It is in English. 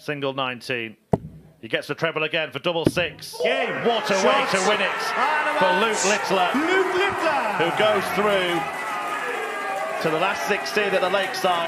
Single 19. He gets the treble again for double 6. Game. What a way to win it for Luke Littler, who goes through to the last 16 at the Lakeside.